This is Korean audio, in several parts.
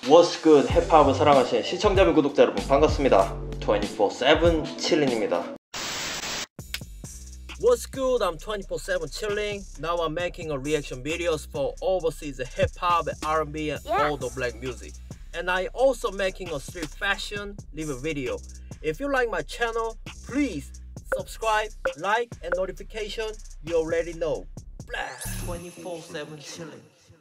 What's good? 힙합을 사랑하시는 시청자 및 구독자 여러분 반갑습니다. 24/7 칠린입니다. What's good? I'm 24/7 chilling. Now I'm making a reaction videos for overseas hip hop, R&B, and all the black music. And I also making a street fashion review video. If you like my channel, please subscribe, like, and notification. You already know. 24/7 chilling.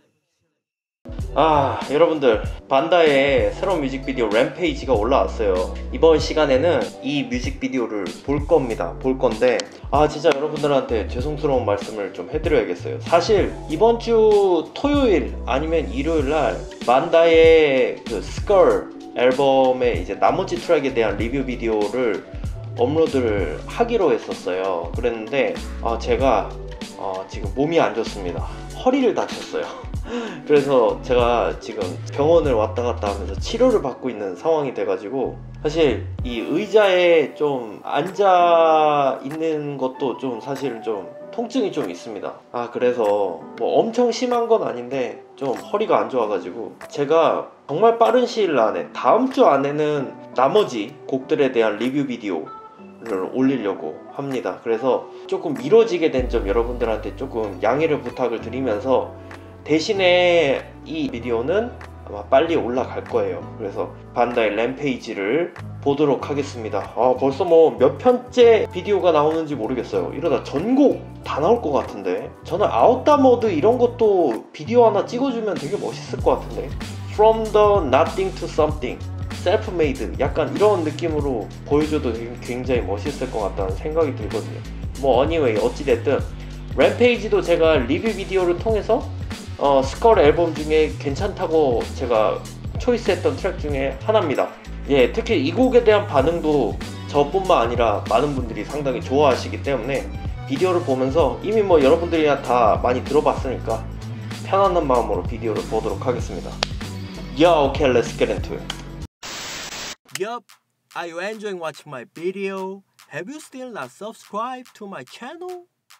여러분들, 반다의 새로운 뮤직비디오 램페이지가 올라왔어요. 이번 시간에는 이 뮤직비디오를 볼 건데 진짜 여러분들한테 죄송스러운 말씀을 좀 해드려야겠어요. 사실 이번 주 토요일 아니면 일요일날 반다의 그 스컬 앨범의 이제 나머지 트랙에 대한 리뷰 비디오를 업로드를 하기로 했었어요. 그랬는데 제가 지금 몸이 안 좋습니다. 허리를 다쳤어요. 그래서 제가 지금 병원을 왔다 갔다 하면서 치료를 받고 있는 상황이 돼가지고 사실 이 의자에 좀 앉아 있는 것도 좀 사실은 좀 통증이 좀 있습니다. 그래서 뭐 엄청 심한 건 아닌데 좀 허리가 안 좋아가지고 제가 정말 빠른 시일 안에 다음 주 안에는 나머지 곡들에 대한 리뷰 비디오 올리려고 합니다. 그래서 조금 미뤄지게 된 점 여러분들한테 조금 양해를 부탁을 드리면서 대신에 이 비디오는 아마 빨리 올라갈 거예요. 그래서 반다의 램페이지를 보도록 하겠습니다. 벌써 뭐 몇 편째 비디오가 나오는지 모르겠어요. 이러다 전곡 다 나올 것 같은데. 저는 아웃다 모드 이런 것도 비디오 하나 찍어주면 되게 멋있을 것 같은데. From the nothing to something, self-made, 약간 이런 느낌으로 보여줘도 굉장히 멋있을 것 같다는 생각이 들거든요. 뭐 anyway 어찌됐든 램페이지도 제가 리뷰 비디오를 통해서 스컬 앨범 중에 괜찮다고 제가 초이스했던 트랙 중에 하나입니다. 특히 이 곡에 대한 반응도 저뿐만 아니라 많은 분들이 상당히 좋아하시기 때문에 비디오를 보면서 이미 뭐 여러분들이야 다 많이 들어봤으니까 편안한 마음으로 비디오를 보도록 하겠습니다. Okay, let's get into it. Yup, are you enjoying watching my video? Have you still not subscribed to my channel?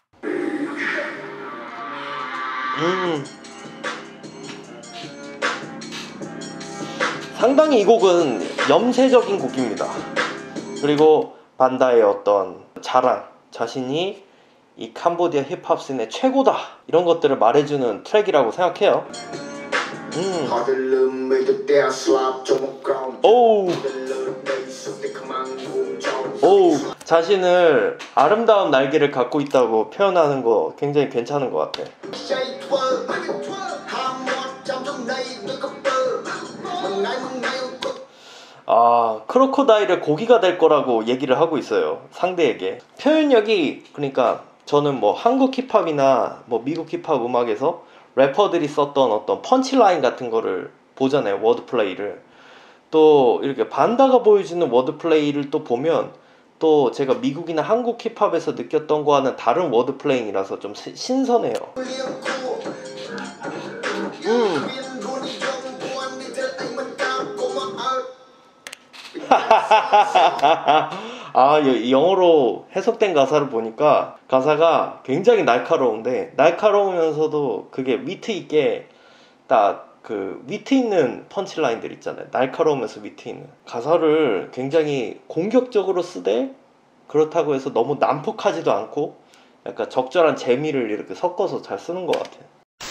상당히 이 곡은 염세적인 곡입니다. 그리고 반다의 어떤 자랑, 자신이 이 캄보디아 힙합 씬의 최고다 이런 것들을 말해주는 트랙이라고 생각해요. 자신을 아름다운 날개를 갖고 있다고 표현하는 거 굉장히 괜찮은 것 같아. 크로코다일의 고기가 될 거라고 얘기를 하고 있어요, 상대에게. 표현력이, 그러니까 저는 뭐 한국 힙합이나 뭐 미국 힙합 음악에서 래퍼들이 썼던 어떤 펀치라인 같은 거를 보잖아요, 워드플레이를. 또 이렇게 반다가 보여주는 워드플레이를 또 보면 또 제가 미국이나 한국 힙합에서 느꼈던 거와는 다른 워드플레이라서 좀 신선해요. 영어로 해석된 가사를 보니까 가사가 굉장히 날카로운데, 날카로우면서도 그게 위트 있게 딱 그 위트 있는 펀치라인들 있잖아요. 날카로우면서 위트 있는 가사를 굉장히 공격적으로 쓰되 그렇다고 해서 너무 난폭하지도 않고 약간 적절한 재미를 이렇게 섞어서 잘 쓰는 것 같아요.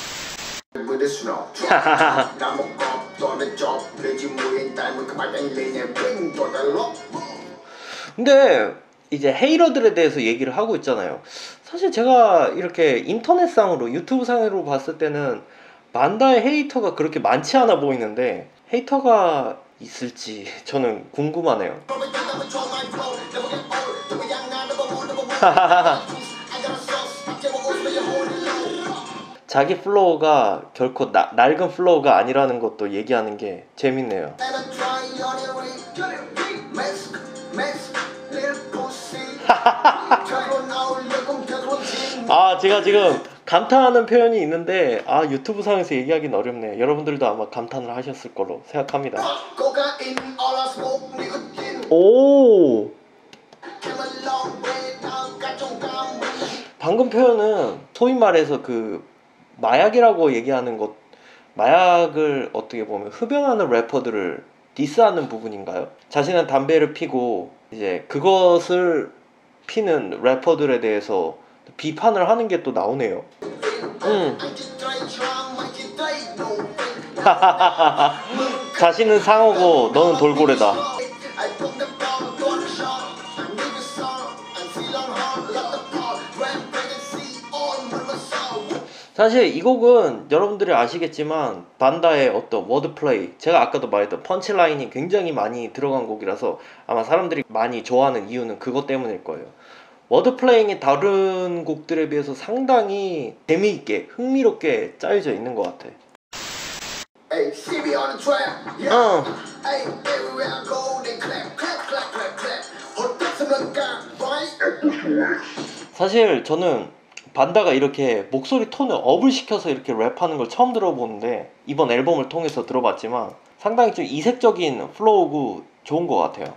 근데 이제 헤이러들에 대해서 얘기를 하고 있잖아요. 사실 제가 이렇게 인터넷상으로 유튜브 상으로 봤을 때는 반다의 헤이터가 그렇게 많지 않아 보이는데 헤이터가 있을지 저는 궁금하네요. 자기 플로우가 결코 낡은 플로우가 아니라는 것도 얘기하는 게 재밌네요. 제가 지금 감탄하는 표현이 있는데 유튜브 상에서 얘기하기는 어렵네요. 여러분들도 아마 감탄을 하셨을 거로 생각합니다. 방금 표현은 소위 말해서 그 마약이라고 얘기하는 것 마약을 어떻게 보면 흡연하는 래퍼들을 디스하는 부분인가요? 자신은 담배를 피고 이제 그것을 피는 래퍼들에 대해서 비판을 하는 게 또 나오네요. 자신은 상어고 너는 돌고래다. 사실 이 곡은 여러분들이 아시겠지만 반다의 어떤 워드플레이, 제가 아까도 말했던 펀치라인이 굉장히 많이 들어간 곡이라서 아마 사람들이 많이 좋아하는 이유는 그것 때문일 거예요. 워드플레잉이 다른 곡들에 비해서 상당히 재미있게 흥미롭게 짜여져 있는 것 같아. 사실 저는 반다가 이렇게 목소리 톤을 업을 시켜서 이렇게 랩하는 걸 처음 들어보는데 이번 앨범을 통해서 들어봤지만 상당히 좀 이색적인 플로우고 좋은 것 같아요.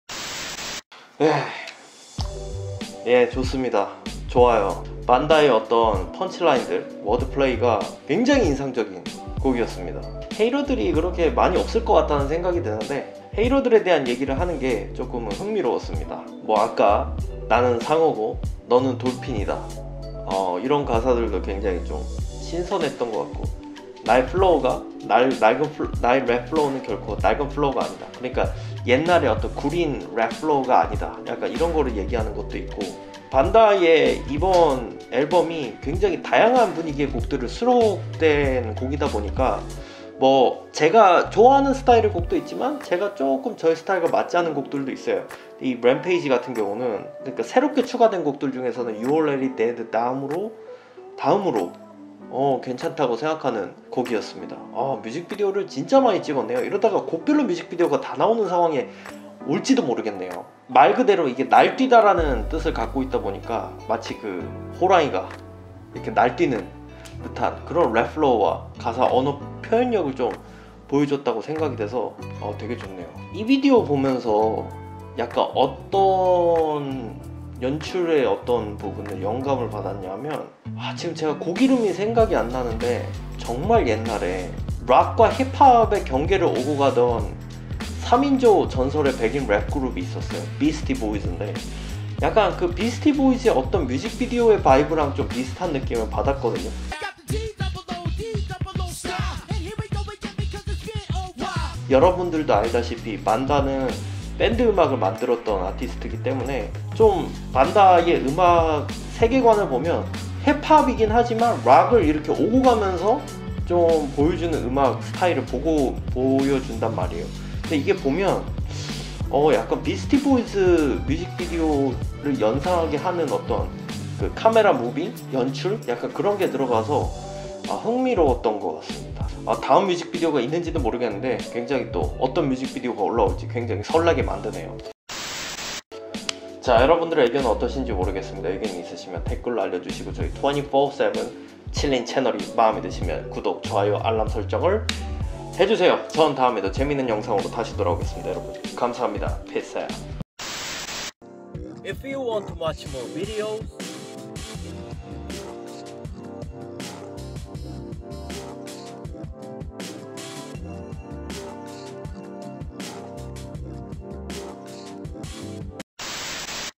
예, 좋습니다. 좋아요. 반다의 어떤 펀치라인들, 워드플레이가 굉장히 인상적인 곡이었습니다. 헤이러들이 그렇게 많이 없을 것 같다는 생각이 드는데 헤이러들에 대한 얘기를 하는 게 조금은 흥미로웠습니다. 뭐 아까 나는 상어고 너는 돌핀이다, 이런 가사들도 굉장히 좀 신선했던 것 같고, 나의 플로우가 나의 랩 플로우는 결코 낡은 플로우가 아니다. 그러니까 옛날에 어떤 구린 랩 플로우가 아니다. 약간 이런 거를 얘기하는 것도 있고, 반다의 이번 앨범이 굉장히 다양한 분위기의 곡들을 수록된 곡이다 보니까 뭐 제가 좋아하는 스타일의 곡도 있지만 제가 조금 저의 스타일과 맞지 않는 곡들도 있어요. 이 램페이지 같은 경우는 그러니까 새롭게 추가된 곡들 중에서는 You Already Dead 다음으로 괜찮다고 생각하는 곡이었습니다. 뮤직비디오를 진짜 많이 찍었네요. 이러다가 곡별로 뮤직비디오가 다 나오는 상황에 올지도 모르겠네요. 말 그대로 이게 날뛰다라는 뜻을 갖고 있다 보니까 마치 그 호랑이가 이렇게 날뛰는 듯한 그런 랩 플로우와 가사 언어 표현력을 좀 보여줬다고 생각이 돼서 되게 좋네요. 이 비디오 보면서 약간 어떤 연출의 어떤 부분에 영감을 받았냐면, 지금 제가 곡 이름이 생각이 안 나는데 정말 옛날에 락과 힙합의 경계를 오고 가던 3인조 전설의 백인 랩 그룹이 있었어요. 비스티 보이즈인데 약간 그 비스티 보이즈의 어떤 뮤직비디오의 바이브랑 좀 비슷한 느낌을 받았거든요. 여러분들도 알다시피 반다는 밴드 음악을 만들었던 아티스트이기 때문에 좀 반다의 음악 세계관을 보면 힙합이긴 하지만 락을 이렇게 오고 가면서 좀 보여주는 음악 스타일을 보여준단 말이에요. 근데 이게 보면 약간 비스티 보이즈 뮤직비디오를 연상하게 하는 어떤 그 카메라 무빙, 연출 약간 그런 게 들어가서 흥미로웠던 것 같습니다. 다음 뮤직비디오가 있는지도 모르겠는데 굉장히 또 어떤 뮤직비디오가 올라올지 굉장히 설레게 만드네요. 자, 여러분들의 의견은 어떠신지 모르겠습니다. 의견이 있으시면 댓글로 알려주시고 저희 24/7 칠린 채널이 마음에 드시면 구독, 좋아요, 알람 설정을 해주세요. 전 다음에도 재밌는 영상으로 다시 돌아오겠습니다. 여러분 감사합니다. Peace out. If you want to watch more videos,